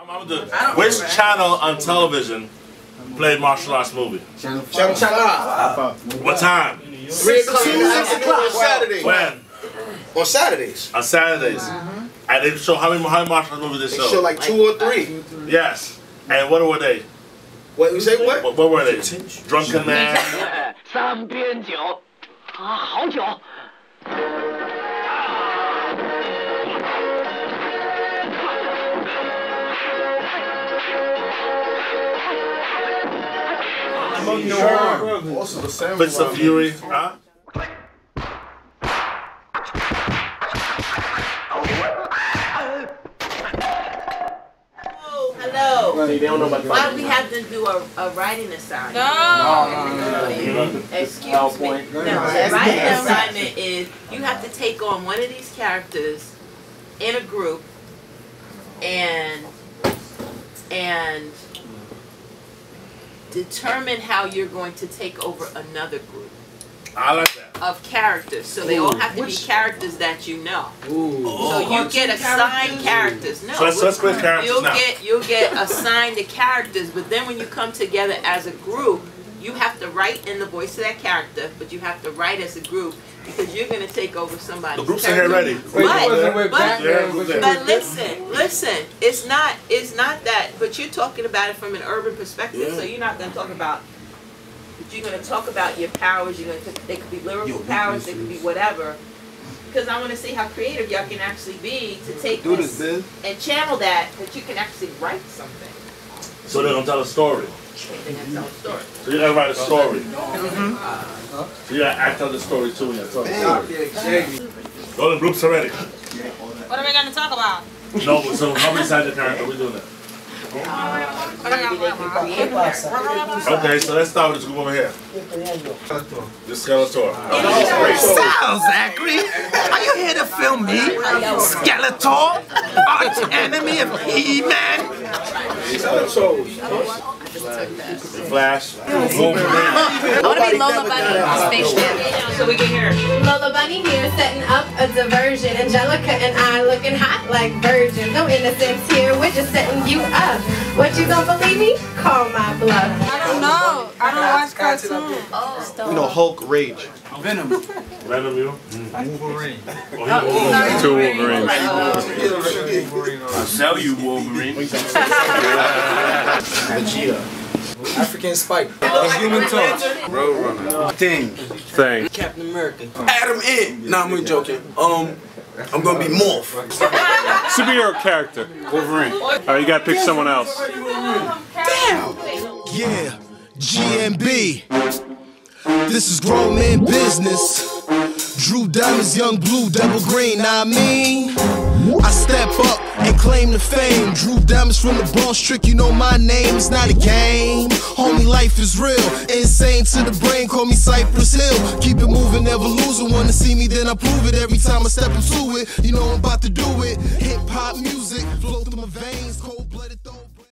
Which channel on television played martial arts movie? Channel 5. What time? 3 o'clock on Saturday. When? On Saturdays. On Saturdays. And they show how many martial arts movies they They show? show like 2 or 3. Yes. And what were they? What you say? What? What were they? Drunken Man. 3边酒，啊，好酒。 Also the same. Fist of Fury. Huh? Hello. They don't know about Why do we have to do a writing assignment? No. Excuse me. No, the writing assignment is you have to take on one of these characters in a group and determine how you're going to take over another group I like that. of characters. So they all have to be characters that you know. So you get assigned characters. No, So let's create characters now. you'll get assigned the characters, but then when you come together as a group, you have to write in the voice of that character, but you have to write as a group because you're going to take over somebody's The groups are here character. ready. But listen, it's not that, but you're talking about it from an urban perspective, so you're not going to talk about, you're going to talk about your powers, they could be lyrical powers, they could be whatever, because I want to see how creative y'all can actually be to take this and channel that you can actually write something. So they're going to tell a story. They're going to tell a story. So you got to write a story. So you got to act out the story too when you tell the story. All the groups are ready. What are we going to talk about? No, but so how many sides of character are we doing that? Okay, so let's start with this group over here. The Skeletor. So, Zachary, are you here to film me? Skeletor? Arch enemy of He-Man? The Flash. Wolverine. I want to be Lola Bunny on Spaceship. So we can hear Lola Bunny here setting up a diversion. Angelica and I looking hot like virgins. No innocence here, we're just setting you up. What, you don't believe me? Call my bluff. I don't know. I don't watch cartoons. You know, Hulk Rage. Venom, you? Wolverine. Two Wolverines. I'll sell you, Wolverine. Vegeta. African Spike. Human Torch. Roadrunner. Thing. Captain America. Adam Ant. Nah, I'm joking. I'm gonna be Morph. Superhero character. Wolverine. Alright, you gotta pick someone else. Damn. Yeah. GMB. This is grown man business. Drew Diamonds, Young Blue, Double Green, nah, I mean, I step up and claim the fame. Drew Diamonds from the Bronx, trick, you know my name, it's not a game. Homie, life is real, insane to the brain, call me Cypress Hill. Keep it moving, never losing, wanna see me, then I prove it. Every time I step into it, you know I'm about to do it. Hip-hop music, flow through my veins, cold